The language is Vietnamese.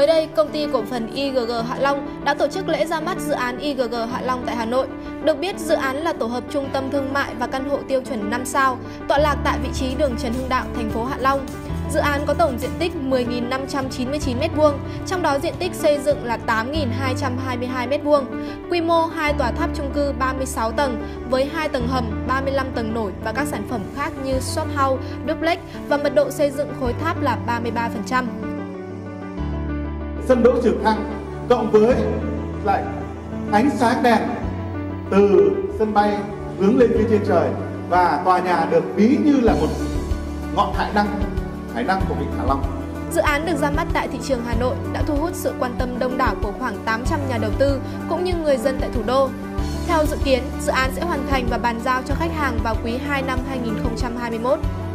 Mới đây, công ty cổ phần IGG Hạ Long đã tổ chức lễ ra mắt dự án IGG Hạ Long tại Hà Nội. Được biết, dự án là tổ hợp trung tâm thương mại và căn hộ tiêu chuẩn 5 sao, tọa lạc tại vị trí đường Trần Hưng Đạo, thành phố Hạ Long. Dự án có tổng diện tích 10.599 m², trong đó diện tích xây dựng là 8.222 m², quy mô 2 tòa tháp chung cư 36 tầng với 2 tầng hầm, 35 tầng nổi và các sản phẩm khác như shop house, duplex và mật độ xây dựng khối tháp là 33%. Sân đỗ trực thăng cộng với lại ánh sáng đèn từ sân bay hướng lên phía trên trời, và tòa nhà được ví như là một ngọn hải đăng của vịnh Hạ Long. Dự án được ra mắt tại thị trường Hà Nội đã thu hút sự quan tâm đông đảo của khoảng 800 nhà đầu tư cũng như người dân tại thủ đô. Theo dự kiến, dự án sẽ hoàn thành và bàn giao cho khách hàng vào quý 2 năm 2021.